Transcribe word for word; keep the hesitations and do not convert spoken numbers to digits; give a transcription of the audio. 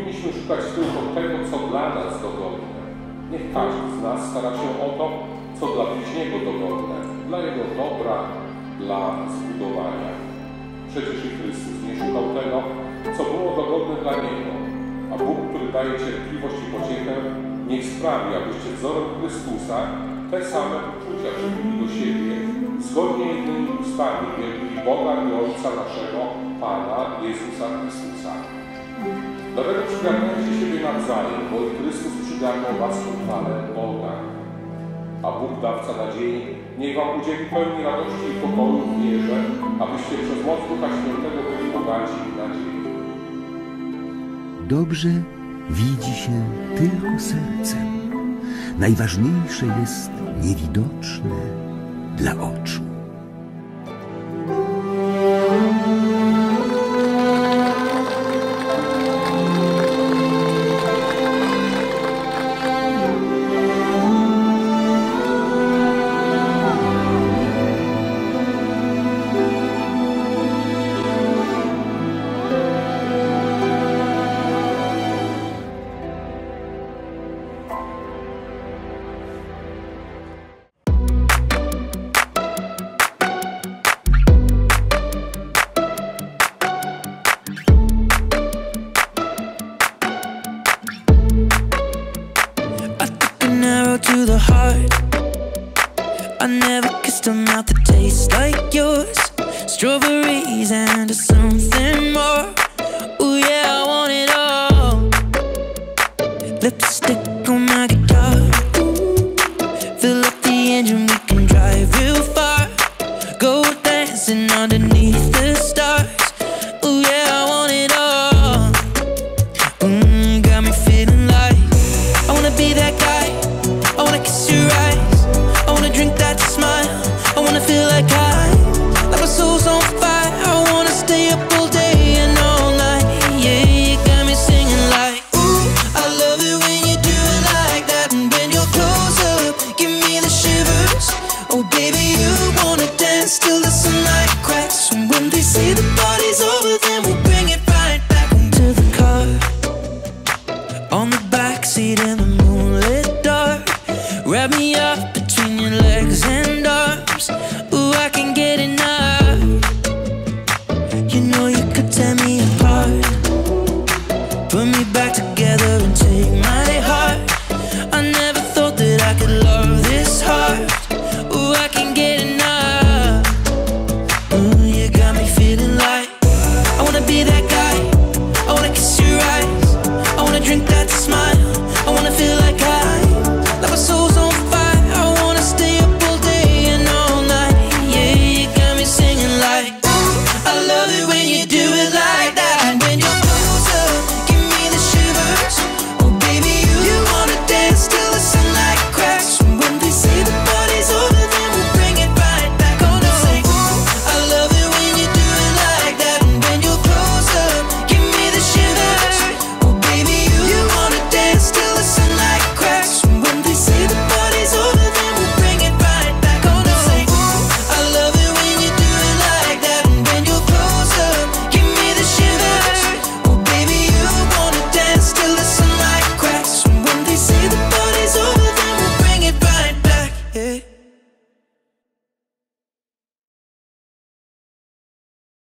powinniśmy szukać tylko tego, co dla nas dogodne. Niech każdy z nas stara się o to, co dla bliźniego dogodne, dla jego dobra, dla zbudowania. Przecież i Chrystus nie szukał tego, co było dogodne dla Niego, a Bóg, który daje cierpliwość i pociechę, niech sprawi, abyście wzorem Chrystusa te same uczucia żywili do siebie, zgodnie jednymi ustami wielbi Boga i Ojca naszego, Pana Jezusa Chrystusa. Dlatego przygarniajcie siebie nawzajem, bo i Chrystus przygarnął was ku chwale Boga. A Bóg, dawca nadziei, niech wam udzieli pełni radości i pokoju w wierze, abyście przez moc Ducha Świętego byli bogaci w nadziei. Dobrze widzi się tylko sercem. Najważniejsze jest niewidoczne dla oczu. To the heart, I never kissed a mouth that tastes like yours. Strawberries and something more. Ooh yeah, I want it all. Lipstick on my guitar. Fill up the engine, we can drive real far. Go dancing underneath the stars.